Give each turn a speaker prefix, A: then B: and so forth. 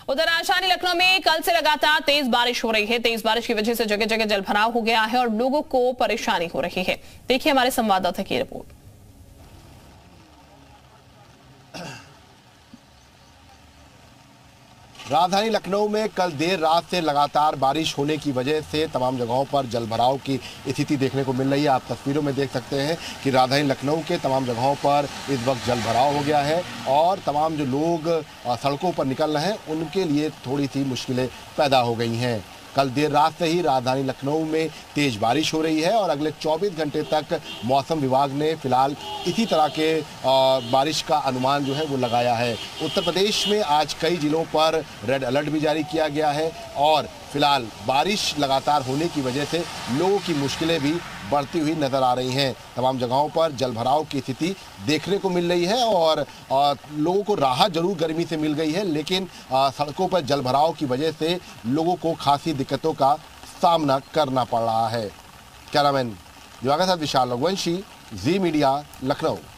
A: उधर राजधानी लखनऊ में कल से लगातार तेज बारिश हो रही है। तेज बारिश की वजह से जगह जगह जलभराव हो गया है और लोगों को परेशानी हो रही है। देखिए हमारे संवाददाता की रिपोर्ट।
B: राजधानी लखनऊ में कल देर रात से लगातार बारिश होने की वजह से तमाम जगहों पर जलभराव की स्थिति देखने को मिल रही है। आप तस्वीरों में देख सकते हैं कि राजधानी लखनऊ के तमाम जगहों पर इस वक्त जलभराव हो गया है और तमाम जो लोग सड़कों पर निकल रहे हैं उनके लिए थोड़ी सी मुश्किलें पैदा हो गई हैं। कल देर रात से ही राजधानी लखनऊ में तेज बारिश हो रही है और अगले 24 घंटे तक मौसम विभाग ने फिलहाल इसी तरह के बारिश का अनुमान जो है वो लगाया है। उत्तर प्रदेश में आज कई जिलों पर रेड अलर्ट भी जारी किया गया है और फिलहाल बारिश लगातार होने की वजह से लोगों की मुश्किलें भी बढ़ती हुई नजर आ रही हैं। तमाम जगहों पर जलभराव की स्थिति देखने को मिल रही है और लोगों को राहत जरूर गर्मी से मिल गई है, लेकिन सड़कों पर जलभराव की वजह से लोगों को खासी दिक्कतों का सामना करना पड़ रहा है। कैमरामैन दिवाकर साथ विशाल रघुवंशी, जी मीडिया, लखनऊ।